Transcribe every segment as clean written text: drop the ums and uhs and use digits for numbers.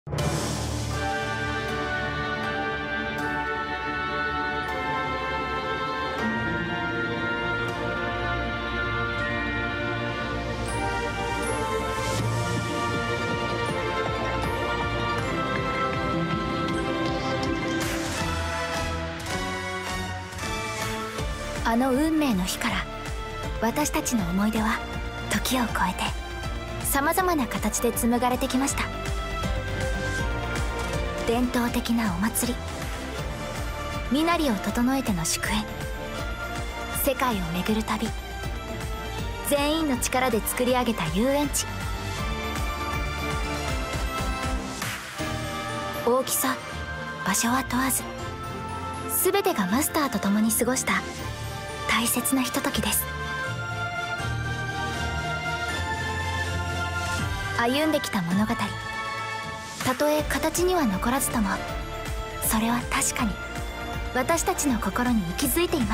あの運命の日から私たちの思い出は時を超えてさまざまな形で紡がれてきました。伝統的なお祭り、身なりを整えての祝宴、世界を巡る旅、全員の力で作り上げた遊園地。大きさ、場所は問わず全てがマスターと共に過ごした大切なひとときです。歩んできた物語、たとえ形には残らずともそれは確かに私たちの心に息づいています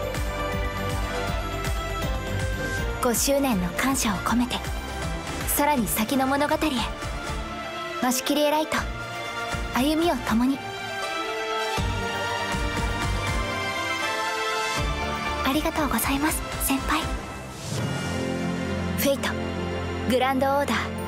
。5周年の感謝を込めてさらに先の物語へ、マシキリエライト歩みを共に。ありがとうございます先輩。フェイトグランドオーダー